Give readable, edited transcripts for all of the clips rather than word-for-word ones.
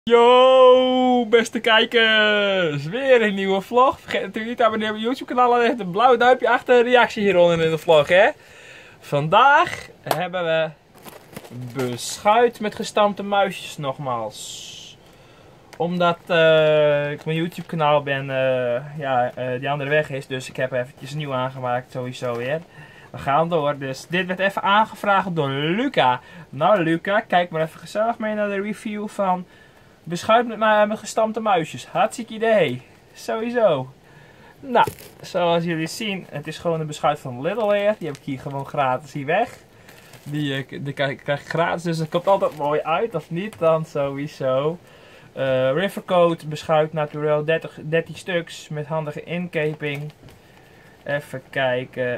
Yo, beste kijkers! Weer een nieuwe vlog. Vergeet natuurlijk niet te abonneren op mijn YouTube kanaal. En een blauw duimpje achter, reactie hieronder in de vlog, hè. Vandaag hebben we beschuit met gestampte muisjes nogmaals. Omdat ik mijn YouTube kanaal ben, die andere weg is. Dus ik heb eventjes een nieuw aangemaakt, sowieso weer. We gaan door, dus dit werd even aangevraagd door Luca. Nou Luca, kijk maar even gezellig mee naar de review van beschuit met mijn gestampte muisjes. Hartstikke idee. Sowieso. Nou, zoals jullie zien, het is gewoon een beschuit van Little Air. Die heb ik hier gewoon gratis hier weg. Die krijg ik gratis, dus het komt altijd mooi uit. Of niet, dan sowieso. Rivercoat beschuit naturel 13 stuks met handige inkeping. Even kijken,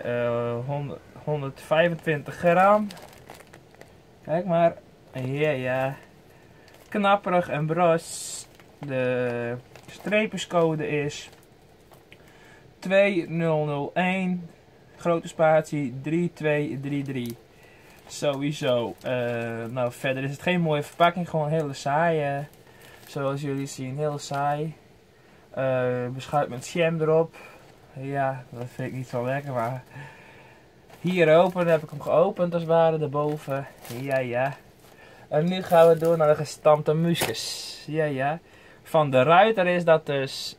125 gram. Kijk maar. Ja. Knapperig en bros. De streepjescode is 2001. Grote spatie 3233. Sowieso. Nou, verder is het geen mooie verpakking. Gewoon een hele saaie. Zoals jullie zien, heel saai. Beschuit met jam erop. Ja, dat vind ik niet zo lekker, maar hier open heb ik hem geopend als het ware, daarboven. Ja. En nu gaan we door naar de gestampte muisjes. Ja. Van de Ruiter is dat dus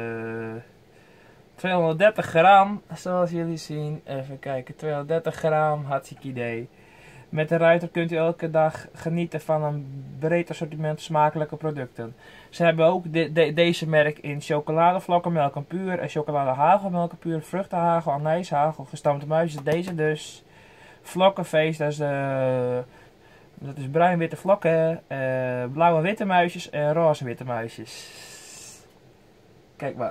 230 gram, zoals jullie zien. Even kijken, 230 gram, hartstikke idee. Met de Ruiter kunt u elke dag genieten van een breed assortiment smakelijke producten. Ze hebben ook deze merk in chocoladevlokkenmelk en puur en chocoladehagelmelk en puur, vruchtenhagel, anijshagel, gestampte muisjes. Deze dus. Vlokkenfeest, dat is bruin-witte vlokken, blauwe witte muisjes en roze witte muisjes. Kijk maar.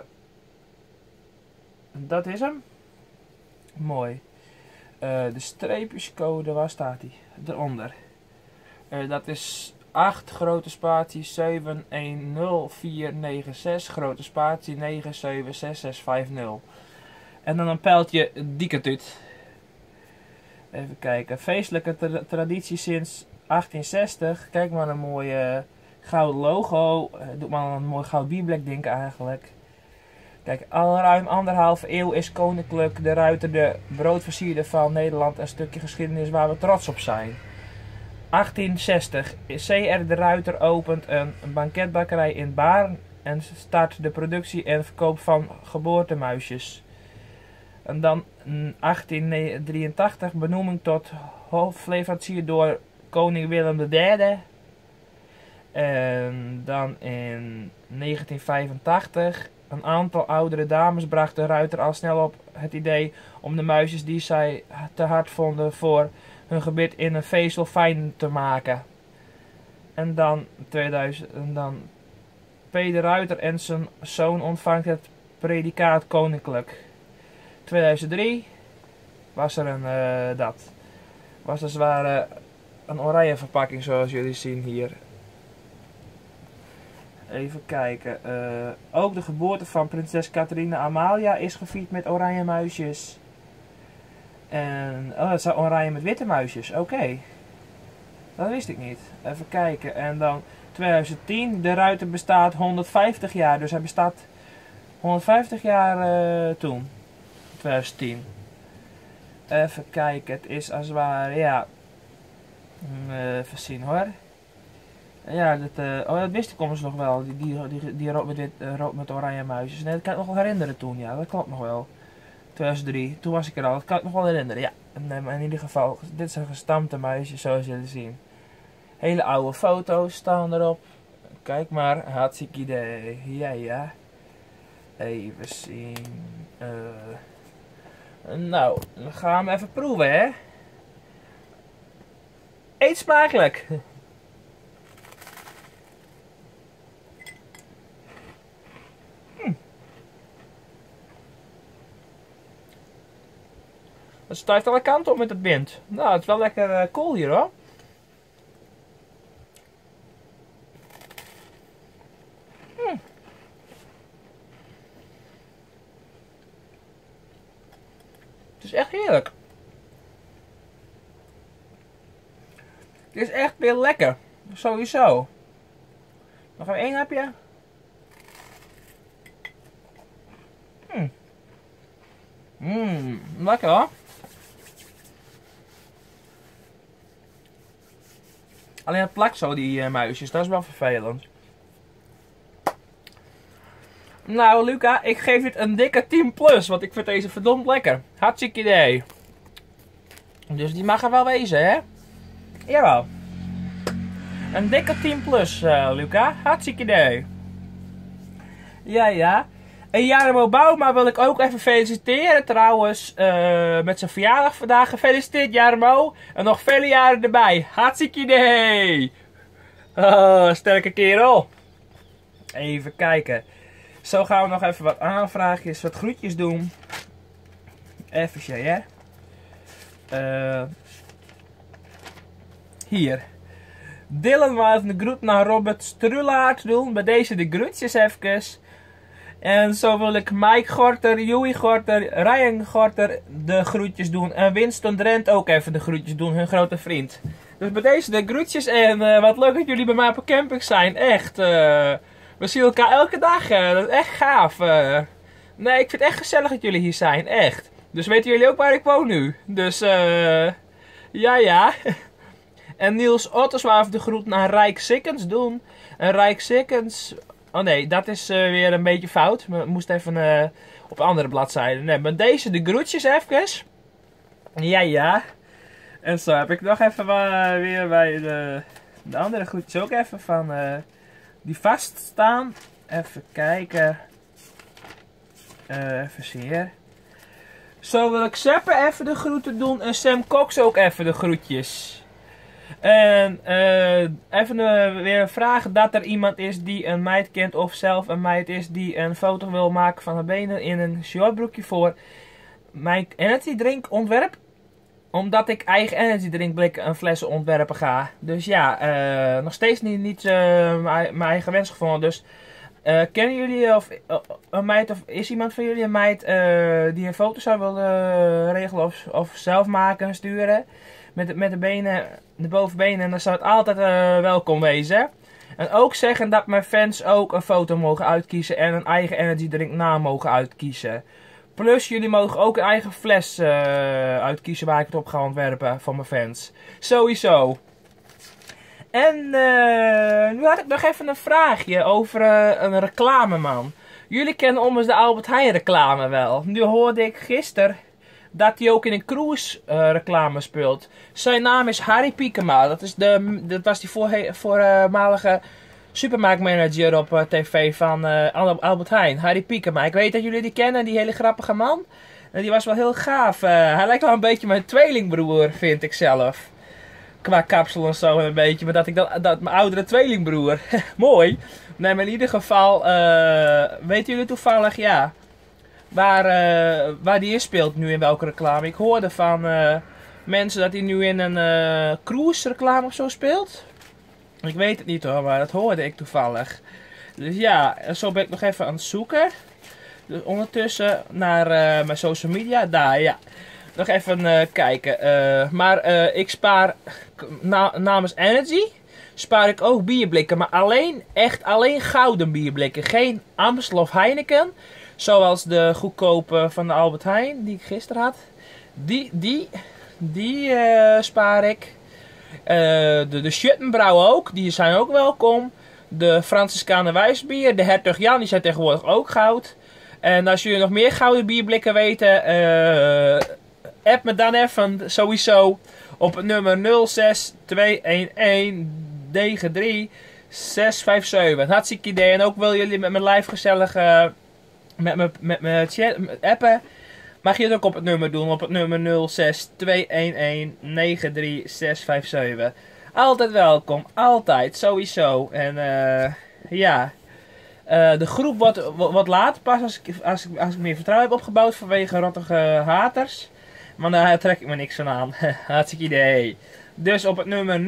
Dat is hem. Mooi. De streepjescode, waar staat die? Eronder. Dat is 8 grote spatie 710496 grote spatie 976650. En dan een pijltje diketut. Even kijken. Feestelijke traditie sinds 1860. Kijk maar, een mooie gouden logo. Doet maar een mooi goud bierblek denken eigenlijk. Kijk, al ruim 1,5 eeuw is Koninklijk de Ruiter de broodversierder van Nederland, een stukje geschiedenis waar we trots op zijn. 1860. C.R. de Ruiter opent een banketbakkerij in Baarn en start de productie en verkoop van geboortemuisjes. En dan 1883 benoeming tot hoofdleverancier door koning Willem III. En dan in 1985... Een aantal oudere dames bracht de Ruiter al snel op het idee om de muisjes die zij te hard vonden voor hun gebit in een vezel fijn te maken. En dan 2000, P. de Ruiter en zijn zoon ontvangt het predicaat koninklijk. 2003 was er was als het ware een oranje verpakking zoals jullie zien hier. Even kijken. Ook de geboorte van prinses Catharina Amalia is gevierd met oranje muisjes. En het zijn oranje met witte muisjes. Oké. Dat wist ik niet. Even kijken. En dan 2010. De Ruiter bestaat 150 jaar. Dus hij bestaat 150 jaar toen. 2010. Even kijken. Het is als het ware. Ja. Even zien hoor. Ja, dat wist ik nog wel, die rood met oranje muisjes. Nee, dat kan ik nog wel herinneren toen, ja, dat klopt nog wel. 2003, toen was ik er al, dat kan ik nog wel herinneren, ja. Nee, maar in ieder geval, dit zijn gestampte muisjes, zoals jullie zien. Hele oude foto's staan erop. Kijk maar, hartstikke idee, ja. Even zien. Nou, dan gaan we even proeven, hè. Eet smakelijk! Het stuift alle kanten op met het wind. Nou, het is wel lekker cool hier hoor. Het is echt heerlijk. Het is echt weer lekker. Sowieso. Dan Nog even 1 hapje. Lekker hoor. Alleen het plakt zo, die muisjes. Dat is wel vervelend. Nou, Luca, ik geef dit een dikke 10 plus. Want ik vind deze verdomd lekker. Hartstikke idee. Dus die mag er wel wezen, hè? Jawel. Een dikke 10 plus, Luca. Hartstikke idee. Ja. En Jarmo Bouma wil ik ook even feliciteren trouwens. Met zijn verjaardag vandaag. Gefeliciteerd Jarmo. En nog vele jaren erbij. Hartstikke idee. Oh, sterke kerel. Even kijken. Zo gaan we nog even wat aanvraagjes, wat groetjes doen. Even, hè. Hier. Dylan wil even de groet naar Robert Strulaert doen. Bij deze de groetjes even. En zo wil ik Mike Gorter, Joey Gorter, Ryan Gorter de groetjes doen. En Winston Drent ook even de groetjes doen, hun grote vriend. Dus bij deze de groetjes en wat leuk dat jullie bij mij op een camping zijn. Echt. We zien elkaar elke dag. Dat is echt gaaf. Nee, ik vind het echt gezellig dat jullie hier zijn. Echt. Dus weten jullie ook waar ik woon nu. Dus ja. En Niels Otters wou even de groet naar Rijk Sikkens doen. En Rijk Sikkens... Oh nee, dat is weer een beetje fout. We moesten even op een andere bladzijde. Nee, maar deze de groetjes even. Ja. En zo heb ik nog even weer bij de andere groetjes ook even van die vaststaan. Even kijken. Even zeer. Zo wil ik Seppe even de groeten doen en Sam Cox ook even de groetjes. En even weer vragen dat er iemand is die een meid kent of zelf een meid is die een foto wil maken van haar benen in een shortbroekje voor mijn energy drink ontwerp. Omdat ik eigen energy drinkblikken en flessen ontwerpen ga. Dus ja, nog steeds niet mijn eigen wens gevonden. Dus kennen jullie of een meid of is iemand van jullie een meid die een foto zou willen regelen of zelf maken en sturen? Met de benen, de bovenbenen, en dan zou het altijd welkom wezen. En ook zeggen dat mijn fans ook een foto mogen uitkiezen en een eigen energy drink naam mogen uitkiezen. Plus jullie mogen ook een eigen fles uitkiezen waar ik het op ga ontwerpen voor mijn fans. Sowieso. En nu had ik nog even een vraagje over een reclameman. Jullie kennen ommers de Albert Heijn reclame wel. Nu hoorde ik gisteren dat hij ook in een cruise reclame speelt. Zijn naam is Harry Piekema. Dat was die voormalige supermarktmanager op tv van Albert Heijn. Harry Piekema. Ik weet dat jullie die kennen, die hele grappige man. En die was wel heel gaaf. Hij lijkt wel een beetje mijn tweelingbroer, vind ik zelf. Qua kapsel en zo een beetje. Maar dat mijn oudere tweelingbroer. Mooi. Nee, maar in ieder geval, weten jullie toevallig, ja, waar die in speelt nu in welke reclame? Ik hoorde van mensen dat hij nu in een cruise reclame of zo speelt. Ik weet het niet hoor, maar dat hoorde ik toevallig. Dus ja, zo ben ik nog even aan het zoeken. Dus ondertussen naar mijn social media. Daar, ja. Nog even kijken. Maar ik spaar namens Energy spaar ik ook bierblikken. Maar alleen gouden bierblikken. Geen Amstel of Heineken. Zoals de goedkope van de Albert Heijn die ik gisteren had. Die spaar ik. De Schuttenbrouw ook. Die zijn ook welkom. De Franciscaner Wijsbier. De Hertog Jan. Die zijn tegenwoordig ook goud. En als jullie nog meer gouden bierblikken weten. App me dan even sowieso. Op het nummer 06-211-93-657. Hartstikke idee. En ook wil jullie met mijn live gezellig met mijn chat appen. Mag je het ook op het nummer doen. Op het nummer 06-211-93-657. Altijd welkom. Altijd. Sowieso. En ja. De groep wordt later pas als ik meer vertrouwen heb opgebouwd vanwege rottige haters. Maar daar trek ik me niks van aan. Hartstikke idee. Dus op het nummer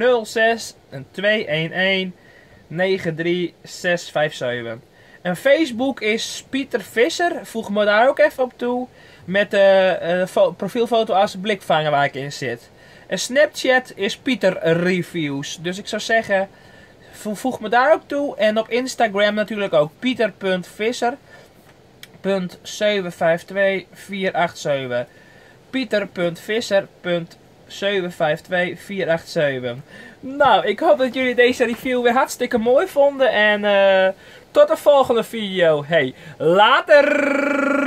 06-211-93-657. En Facebook is Pieter Visser. Voeg me daar ook even op toe. Met de profielfoto als blikvanger waar ik in zit. En Snapchat is Pieter Reviews. Dus ik zou zeggen, voeg me daar ook toe. En op Instagram natuurlijk ook pieter.visser.752487. pieter.visser.752487. Nou, ik hoop dat jullie deze review weer hartstikke mooi vonden. En tot de volgende video. Hey, later!